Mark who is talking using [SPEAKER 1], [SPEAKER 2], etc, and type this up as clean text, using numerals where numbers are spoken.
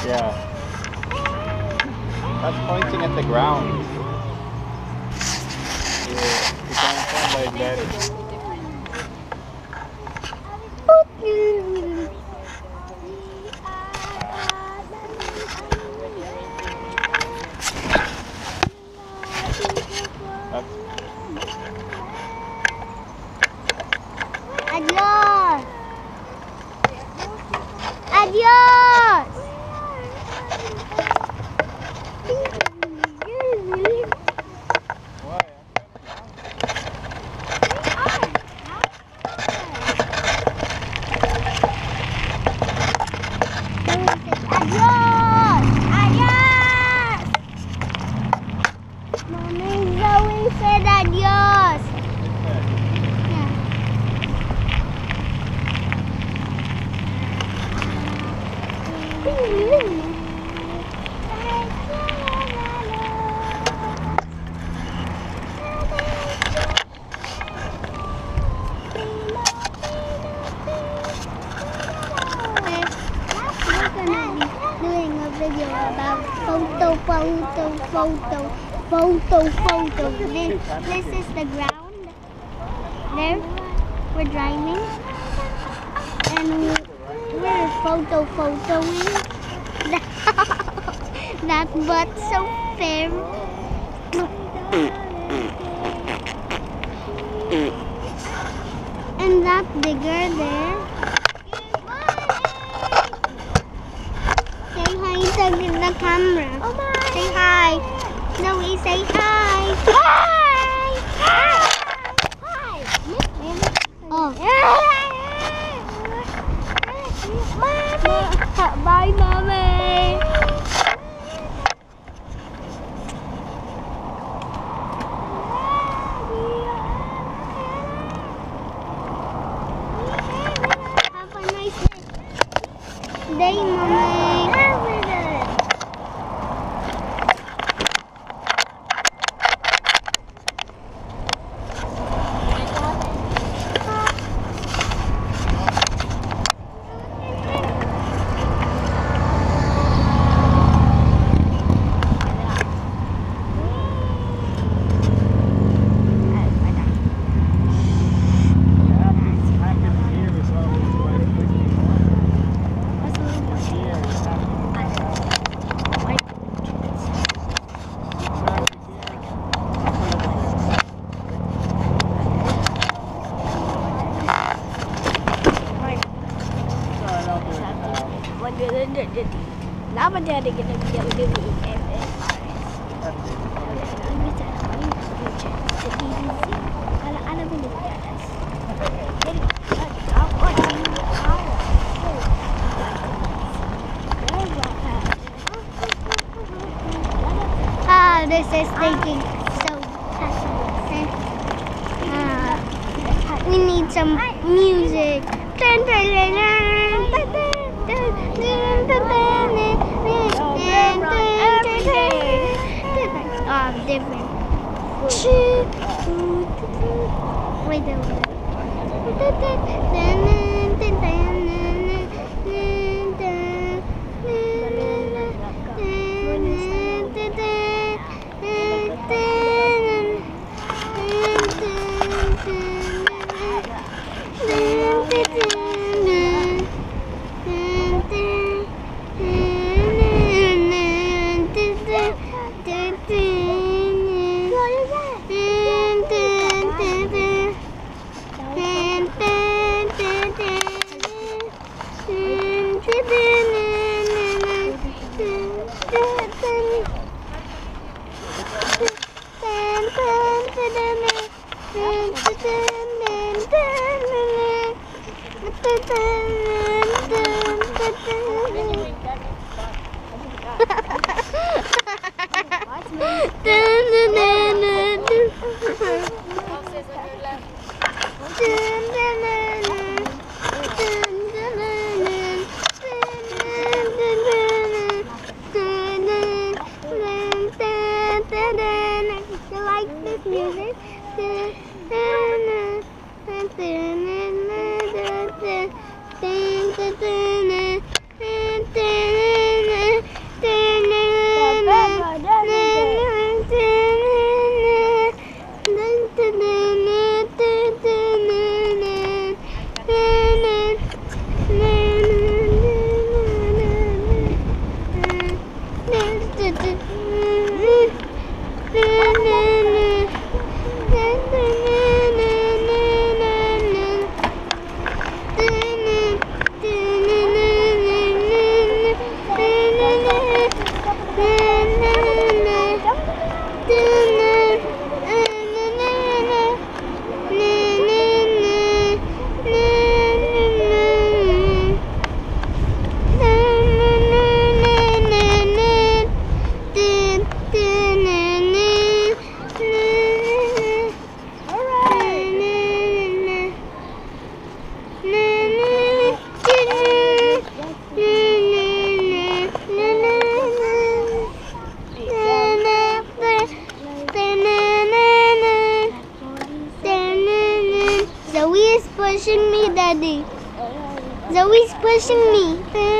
[SPEAKER 1] Yeah. That's pointing at the ground. You can't tell like that.
[SPEAKER 2] Adios! Adios! Adios! Adios! Mommy Zoe said adios. Doing a video about photo. This is the ground. There, we're driving, and we're photoing. That butt so fair. And that digger there. Say hi to the camera. Say hi. No, we say hi. Hi. Hi. Oh. Bye, Mommy. Have a nice day, Mommy. Kenapa dia ada kena biar dia EMS? Kalau anak boleh di atas. This is taking so we need some music. Different. Wait a minute. Zoe's pushing me.